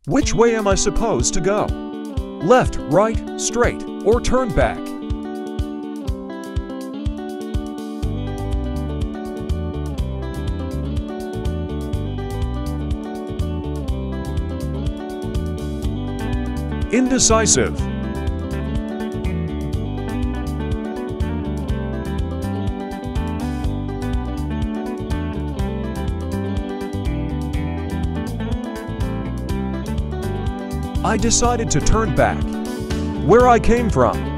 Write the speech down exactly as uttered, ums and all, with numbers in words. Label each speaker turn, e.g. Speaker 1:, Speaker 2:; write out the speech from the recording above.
Speaker 1: Which way am I supposed to go? Left, right, straight, or turn back? Indecisive. I decided to turn back, where I came from.